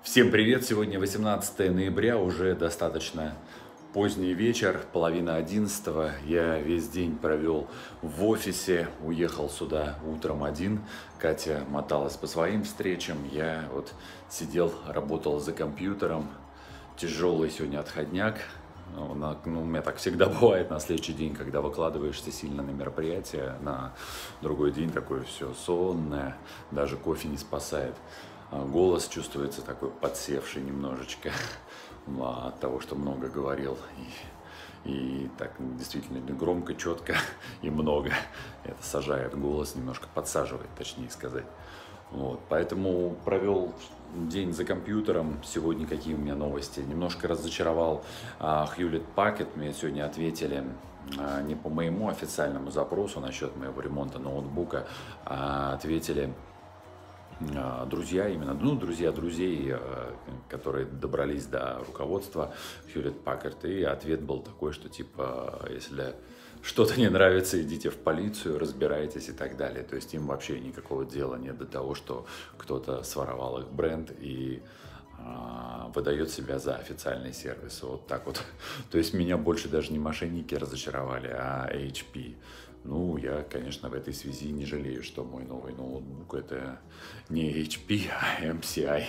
Всем привет! Сегодня 18 ноября, уже достаточно поздний вечер, половина 11. Я весь день провел в офисе, уехал сюда утром один. Катя моталась по своим встречам, я вот сидел, работал за компьютером. Тяжелый сегодня отходняк. У меня так всегда бывает на следующий день, когда выкладываешься сильно на мероприятие, на другой день такое все сонное, даже кофе не спасает. Голос чувствуется такой подсевший немножечко от того, что много говорил. И так действительно громко, четко и много. Это сажает голос, немножко подсаживает, точнее сказать. Вот, поэтому провел день за компьютером. Сегодня какие у меня новости? Немножко разочаровал Hewlett Packard. Мне сегодня ответили не по моему официальному запросу насчет моего ремонта ноутбука, а ответили друзья, именно, друзья друзей, которые добрались до руководства Hewlett Packard, и ответ был такой, что типа, если что-то не нравится, идите в полицию, разбирайтесь и так далее. То есть им вообще никакого дела нет до того, что кто-то своровал их бренд и выдает себя за официальный сервис. Вот так вот. То есть меня больше даже не мошенники разочаровали, а HP. Ну, я, конечно, в этой связи не жалею, что мой новый ноутбук это не HP, а MCI.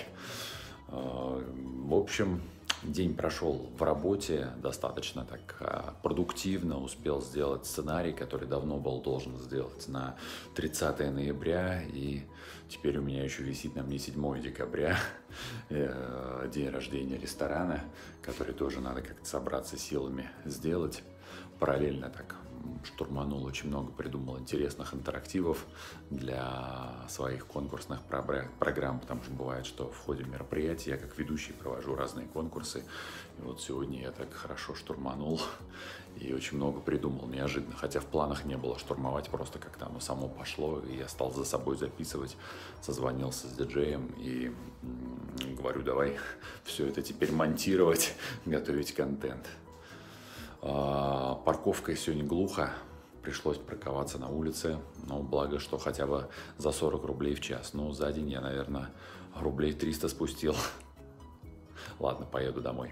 В общем, день прошел в работе достаточно так продуктивно, успел сделать сценарий, который давно был должен сделать на 30 ноября, и теперь у меня еще висит на мне 7 декабря, день рождения ресторана, который тоже надо как-то собраться силами сделать. Параллельно так штурманул, очень много придумал интересных интерактивов для своих конкурсных программ, потому что бывает, что в ходе мероприятия я как ведущий провожу разные конкурсы. И вот сегодня я так хорошо штурманул и очень много придумал неожиданно, хотя в планах не было штурмовать, просто как-то оно само пошло, и я стал за собой записывать, созвонился с диджеем и говорю, давай все это теперь монтировать, готовить контент. Парковкой сегодня глухо, пришлось парковаться на улице, но благо, что хотя бы за 40 рублей в час. Ну, за день я, наверное, рублей 300 спустил. Ладно, поеду домой.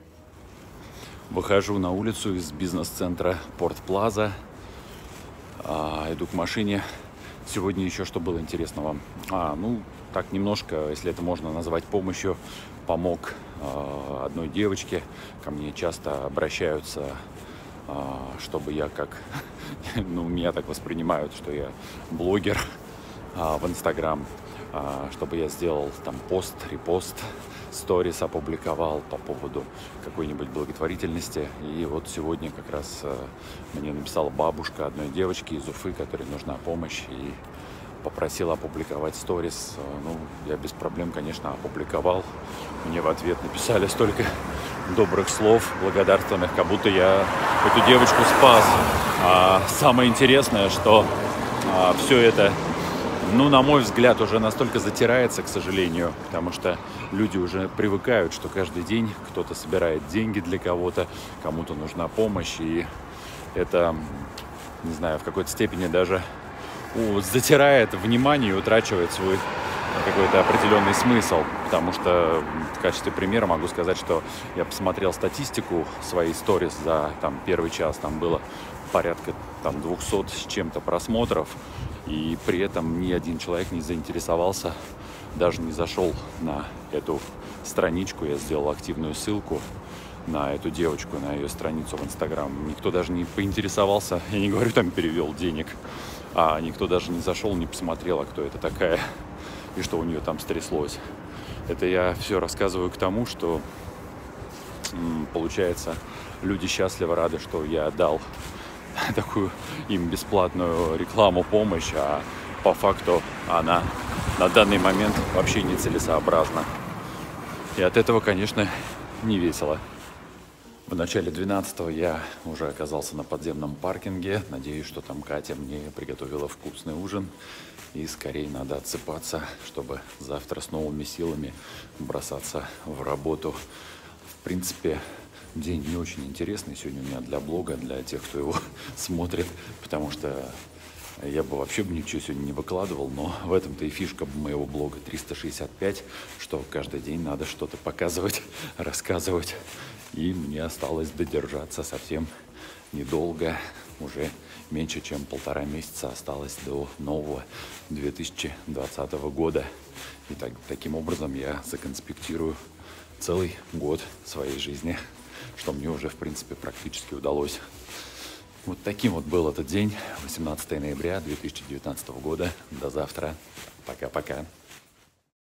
Выхожу на улицу из бизнес-центра Порт Плаза, иду к машине. Сегодня еще что было интересного? Так немножко, если это можно назвать помощью, помог одной девочке. Ко мне часто обращаются, чтобы я меня так воспринимают, что я блогер в Инстаграм, чтобы я сделал там пост, репост, сторис опубликовал по поводу какой-нибудь благотворительности. И вот сегодня как раз мне написала бабушка одной девочки из Уфы, которой нужна помощь, и попросила опубликовать сторис. Я без проблем, конечно, опубликовал. Мне в ответ написали столько добрых слов, благодарственных, как будто я эту девочку спас. Самое интересное, что все это, на мой взгляд, уже настолько затирается, к сожалению, потому что люди уже привыкают, что каждый день кто-то собирает деньги для кого-то, кому-то нужна помощь, и это, не знаю, в какой-то степени даже затирает внимание и утрачивает свой какой-то определенный смысл, потому что в качестве примера могу сказать, что я посмотрел статистику своей сторис за первый час, там было порядка 200 с чем-то просмотров, и при этом ни один человек не заинтересовался, даже не зашел на эту страничку. Я сделал активную ссылку на эту девочку, на ее страницу в Инстаграм. Никто даже не поинтересовался, я не говорю, перевел денег, а никто даже не зашел, не посмотрел, а кто это такая и что у нее там стряслось. Это я все рассказываю к тому, что получается, люди счастливо рады, что я дал такую им бесплатную рекламу, помощь, а по факту она на данный момент вообще нецелесообразна. И от этого, конечно, не весело. В начале 12-го я уже оказался на подземном паркинге. Надеюсь, что там Катя мне приготовила вкусный ужин. И скорее надо отсыпаться, чтобы завтра с новыми силами бросаться в работу. В принципе, день не очень интересный сегодня у меня для блога, для тех, кто его смотрит. Потому что Я бы вообще ничего сегодня не выкладывал, но в этом-то и фишка моего блога 365, что каждый день надо что-то показывать, рассказывать. И мне осталось додержаться совсем недолго, уже меньше чем 1,5 месяца осталось до нового 2020 года. И таким образом я законспектирую целый год своей жизни, что мне уже, в принципе, практически удалось. Вот таким вот был этот день, 18 ноября 2019 года. До завтра. Пока-пока.